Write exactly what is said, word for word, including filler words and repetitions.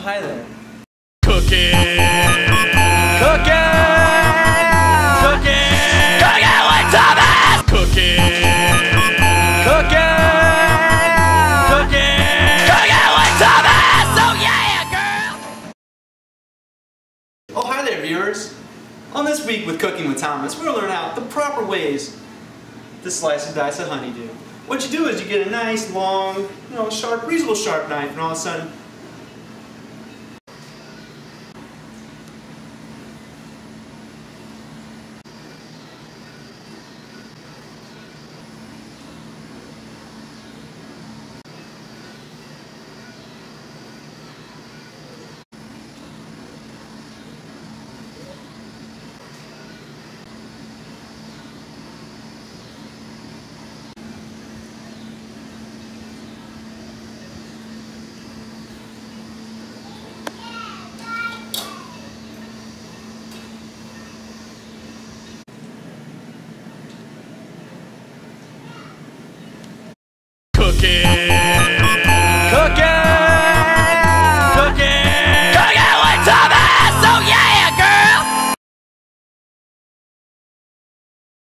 hi there. Cooking! Cooking! Cooking! Cooking with Thomas! Cooking! Cooking! Cooking! Cooking with Thomas! Oh yeah, girl! Oh, hi there, viewers. On this week with Cooking with Thomas, we're going to learn out the proper ways to slice and dice a honeydew. What you do is you get a nice, long, you know, sharp, reasonable sharp knife, and all of a sudden, Cooking!